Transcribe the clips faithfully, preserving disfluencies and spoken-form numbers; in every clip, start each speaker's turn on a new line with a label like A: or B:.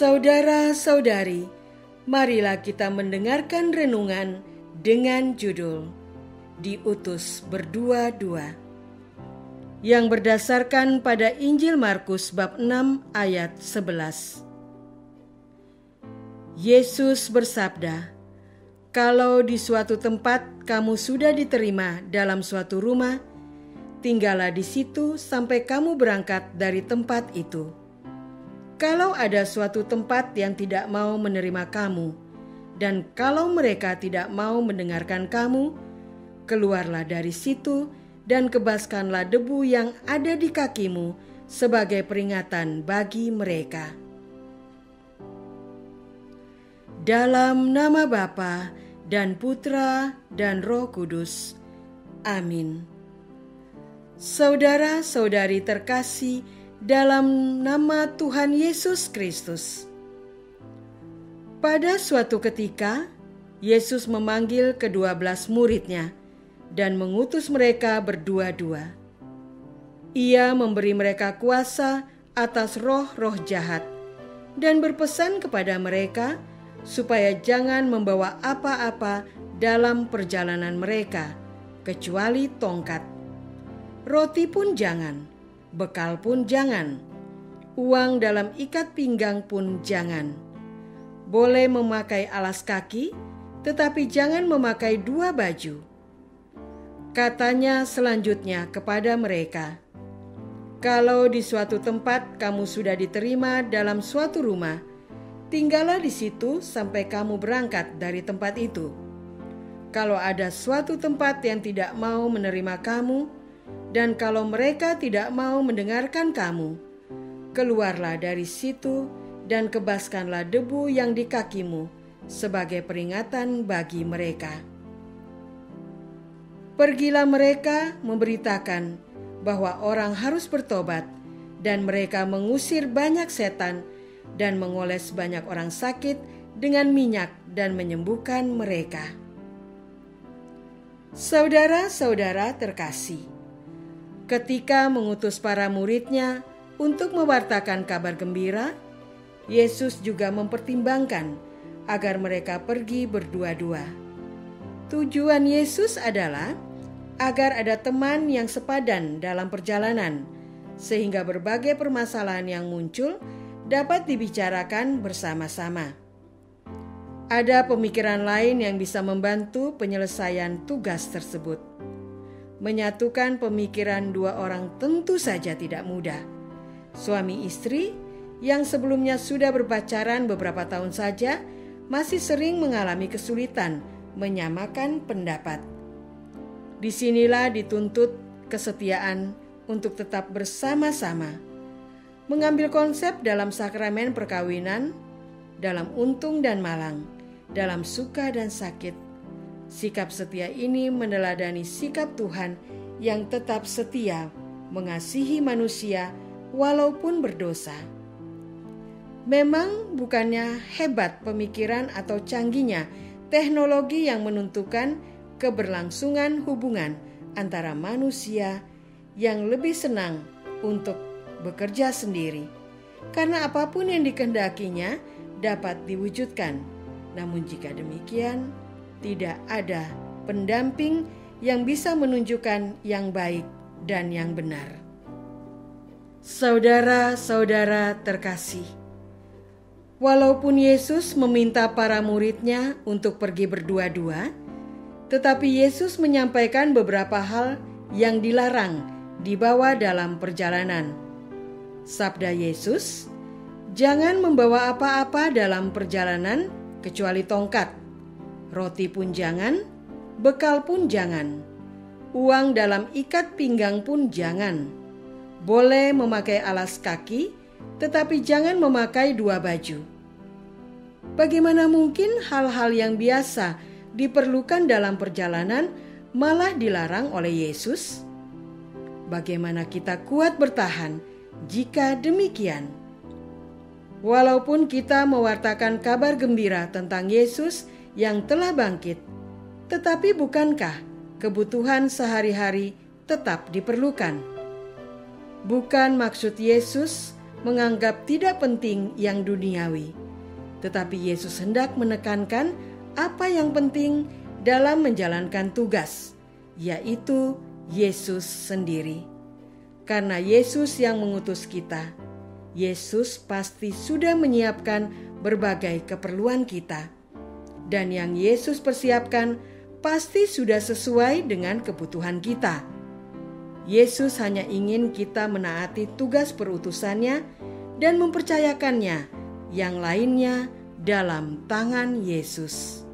A: Saudara-saudari, marilah kita mendengarkan renungan dengan judul Diutus Berdua-dua, yang berdasarkan pada Injil Markus bab enam ayat sebelas. Yesus bersabda, "Kalau di suatu tempat kamu sudah diterima dalam suatu rumah, tinggallah di situ sampai kamu berangkat dari tempat itu. Kalau ada suatu tempat yang tidak mau menerima kamu, dan kalau mereka tidak mau mendengarkan kamu, keluarlah dari situ dan kebaskanlah debu yang ada di kakimu sebagai peringatan bagi mereka." Dalam nama Bapa dan Putra dan Roh Kudus. Amin. Saudara-saudari terkasih dalam nama Tuhan Yesus Kristus. Pada suatu ketika, Yesus memanggil kedua belas muridnya dan mengutus mereka berdua-dua. Ia memberi mereka kuasa atas roh-roh jahat dan berpesan kepada mereka supaya jangan membawa apa-apa dalam perjalanan mereka, kecuali tongkat. Roti pun jangan, bekal pun jangan, uang dalam ikat pinggang pun jangan. Boleh memakai alas kaki, tetapi jangan memakai dua baju. Katanya selanjutnya kepada mereka, "Kalau di suatu tempat kamu sudah diterima dalam suatu rumah, tinggallah di situ sampai kamu berangkat dari tempat itu. Kalau ada suatu tempat yang tidak mau menerima kamu, dan kalau mereka tidak mau mendengarkan kamu, keluarlah dari situ dan kebaskanlah debu yang di kakimu sebagai peringatan bagi mereka." Pergilah mereka memberitakan bahwa orang harus bertobat, dan mereka mengusir banyak setan dan mengoles banyak orang sakit dengan minyak dan menyembuhkan mereka. Saudara-saudara terkasih, ketika mengutus para muridnya untuk mewartakan kabar gembira, Yesus juga mempertimbangkan agar mereka pergi berdua-dua. Tujuan Yesus adalah agar ada teman yang sepadan dalam perjalanan, sehingga berbagai permasalahan yang muncul dapat dibicarakan bersama-sama. Ada pemikiran lain yang bisa membantu penyelesaian tugas tersebut. Menyatukan pemikiran dua orang tentu saja tidak mudah. Suami istri yang sebelumnya sudah berpacaran beberapa tahun saja masih sering mengalami kesulitan menyamakan pendapat. Disinilah dituntut kesetiaan untuk tetap bersama-sama, mengambil konsep dalam sakramen perkawinan, dalam untung dan malang, dalam suka dan sakit. Sikap setia ini meneladani sikap Tuhan yang tetap setia mengasihi manusia walaupun berdosa. Memang bukannya hebat pemikiran atau canggihnya teknologi yang menentukan keberlangsungan hubungan antara manusia yang lebih senang untuk bekerja sendiri, karena apapun yang dikehendakinya dapat diwujudkan. Namun jika demikian, tidak ada pendamping yang bisa menunjukkan yang baik dan yang benar. Saudara-saudara terkasih, walaupun Yesus meminta para muridnya untuk pergi berdua-dua, tetapi Yesus menyampaikan beberapa hal yang dilarang dibawa dalam perjalanan. Sabda Yesus, "Jangan membawa apa-apa dalam perjalanan kecuali tongkat. Roti pun jangan, bekal pun jangan, uang dalam ikat pinggang pun jangan. Boleh memakai alas kaki, tetapi jangan memakai dua baju." Bagaimana mungkin hal-hal yang biasa diperlukan dalam perjalanan malah dilarang oleh Yesus? Bagaimana kita kuat bertahan jika demikian? Walaupun kita mewartakan kabar gembira tentang Yesus yang telah bangkit, tetapi bukankah kebutuhan sehari-hari tetap diperlukan? Bukan maksud Yesus menganggap tidak penting yang duniawi, tetapi Yesus hendak menekankan apa yang penting dalam menjalankan tugas, yaitu Yesus sendiri. Karena Yesus yang mengutus kita, Yesus pasti sudah menyiapkan berbagai keperluan kita. Dan yang Yesus persiapkan pasti sudah sesuai dengan kebutuhan kita. Yesus hanya ingin kita menaati tugas perutusannya dan mempercayakannya yang lainnya dalam tangan Yesus.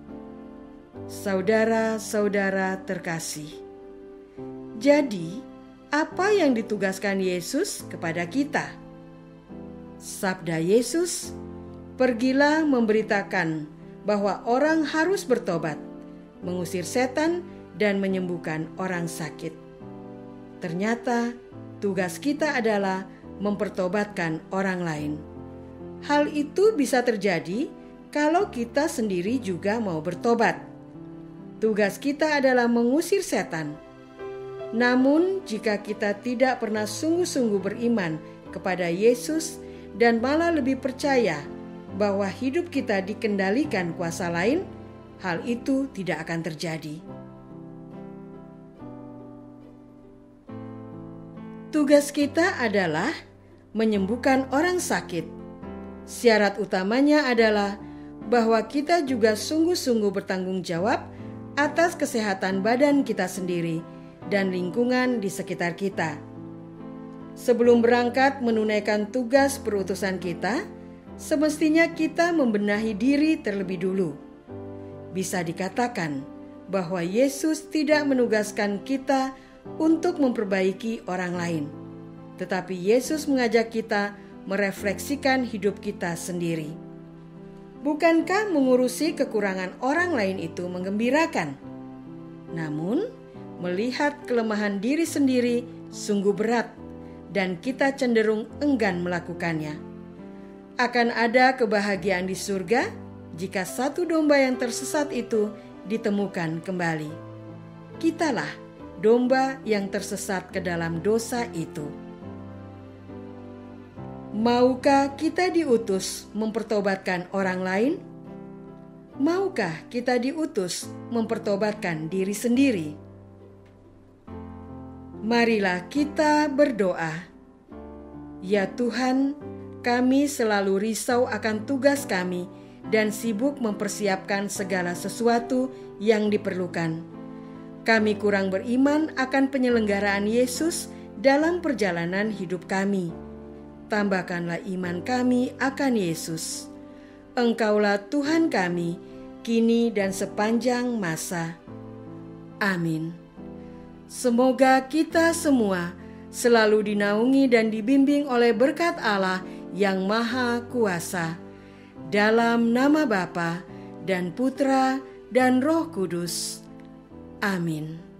A: Saudara-saudara terkasih, jadi apa yang ditugaskan Yesus kepada kita? Sabda Yesus, "Pergilah memberitakan bahwa orang harus bertobat, mengusir setan dan menyembuhkan orang sakit." Ternyata tugas kita adalah mempertobatkan orang lain. Hal itu bisa terjadi kalau kita sendiri juga mau bertobat. Tugas kita adalah mengusir setan. Namun jika kita tidak pernah sungguh-sungguh beriman kepada Yesus dan malah lebih percaya bahwa hidup kita dikendalikan kuasa lain, hal itu tidak akan terjadi. Tugas kita adalah menyembuhkan orang sakit. Syarat utamanya adalah bahwa kita juga sungguh-sungguh bertanggung jawab atas kesehatan badan kita sendiri dan lingkungan di sekitar kita. Sebelum berangkat menunaikan tugas perutusan kita, semestinya kita membenahi diri terlebih dulu. Bisa dikatakan bahwa Yesus tidak menugaskan kita untuk memperbaiki orang lain, tetapi Yesus mengajak kita merefleksikan hidup kita sendiri. Bukankah mengurusi kekurangan orang lain itu menggembirakan? Namun, melihat kelemahan diri sendiri sungguh berat dan kita cenderung enggan melakukannya. Akan ada kebahagiaan di surga jika satu domba yang tersesat itu ditemukan kembali. Kitalah domba yang tersesat ke dalam dosa itu. Maukah kita diutus mempertobatkan orang lain? Maukah kita diutus mempertobatkan diri sendiri? Marilah kita berdoa. Ya Tuhan, kami selalu risau akan tugas kami dan sibuk mempersiapkan segala sesuatu yang diperlukan. Kami kurang beriman akan penyelenggaraan Yesus dalam perjalanan hidup kami. Tambahkanlah iman kami akan Yesus. Engkaulah Tuhan kami, kini dan sepanjang masa. Amin. Semoga kita semua selalu dinaungi dan dibimbing oleh berkat Allah yang Maha Kuasa. Dalam nama Bapa dan Putra dan Roh Kudus. Amin.